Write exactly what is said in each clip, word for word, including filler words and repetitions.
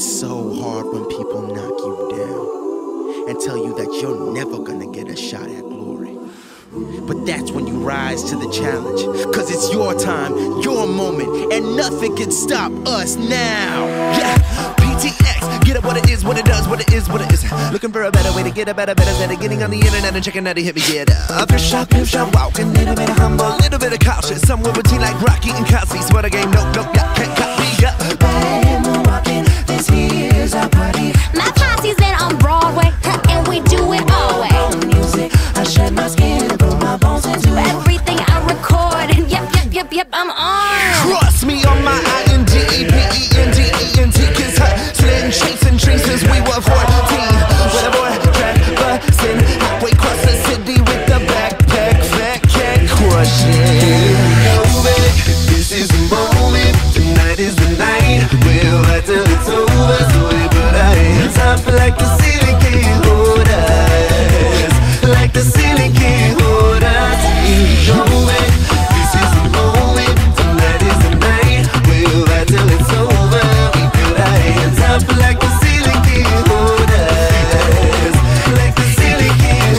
It's so hard when people knock you down and tell you that you're never gonna get a shot at glory. But that's when you rise to the challenge, cause it's your time, your moment, and nothing can stop us now. Yeah, P T X, get it what it is, what it does, what it is, what it is. Looking for a better way to get a better, better, better. Getting on the internet and checking out the hit me get up. Thrift shop, gift shop, walking, little bit of humble, little bit of cautious. Somewhere between like Rocky and Cosby. Swear the game, nope, nope, yeah, can't copy, yeah. Bad Milwaukee, this here's our party. My posse's in on Broadway, and we do it always. Music, I shed my skin, put my bones into it. Everything I record, and yep, yep, yep, yep, I'm on. Trust me on my I N D E P E N D E N T. Kids hot, slitting, chasing trees since we were fourteen. With a boy, track, bustin', halfway across the city with the backpack, fat cat crushing. Oh baby, this is the moment, tonight is the night. We'll fight till it's over, so we put our hands up like the ceiling can't hold us. Like the ceiling can't hold us. Oh baby, this is the moment, tonight is the night. We'll fight till it's over, we put our hands up like the ceiling can't hold us. Like the ceiling can't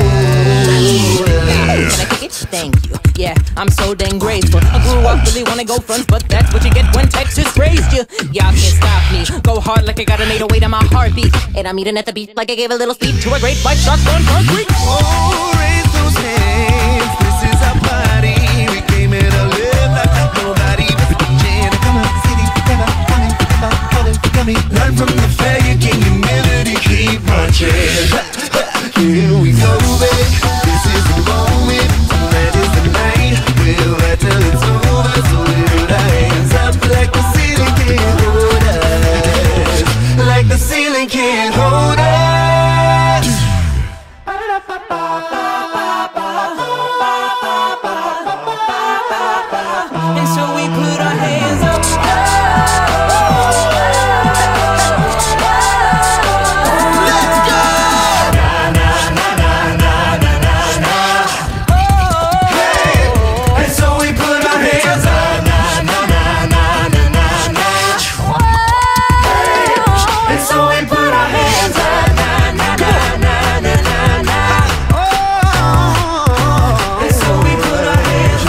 hold us. Thank you. Yeah, I'm so dang grateful. I grew up really wanna go front, but that's what you get when Texas raised you. Y'all can't stop me. Go hard like I got an eight oh eight on my heartbeat, and I'm eating at the beat like I gave a little speech to a great white shark on concrete. Oh, raise those hands, this is our party. We came here to live like nobody was watching. Come on, city, come on, come on, come on, come on, come on. Learn from the failure, gain humility, keep marching. Here we go, baby, this is the moment, tonight is the night. We'll fight till it's over, so we put our hands up like the ceiling can't hold us. Like the ceiling can't hold us. And so we put our hands up. And so we put our hands up. And so we put our hands up. And so we put our hands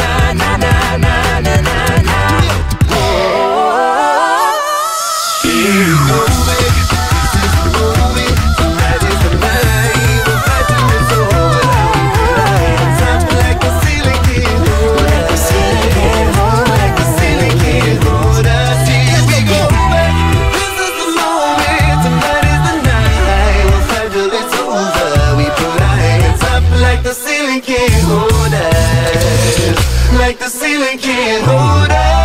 Here we go, baby. This is the moment. Tonight is the night. We'll fight till it's over. We put our hands up like the ceiling can't hold us. Like the ceiling can't hold us. Here we go, baby. This is the moment. Tonight is the night. We'll fight till it's over. We put our hands up like the ceiling can't hold us. Like the ceiling can't hold us.